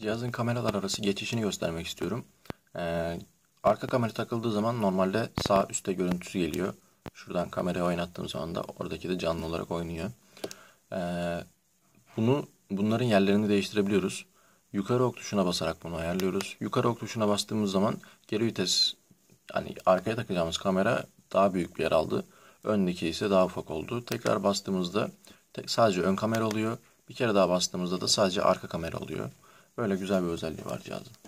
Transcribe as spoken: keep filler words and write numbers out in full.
Cihazın kameralar arası geçişini göstermek istiyorum. Ee, arka kamera takıldığı zaman normalde sağ üstte görüntüsü geliyor. Şuradan kamerayı oynattığım zaman da oradaki de canlı olarak oynuyor. Ee, bunu bunların yerlerini değiştirebiliyoruz. Yukarı ok tuşuna basarak bunu ayarlıyoruz. Yukarı ok tuşuna bastığımız zaman geri vites, hani arkaya takacağımız kamera daha büyük bir yer aldı. Öndeki ise daha ufak oldu. Tekrar bastığımızda tek, sadece ön kamera oluyor. Bir kere daha bastığımızda da sadece arka kamera oluyor. Böyle güzel bir özelliği var cihazın.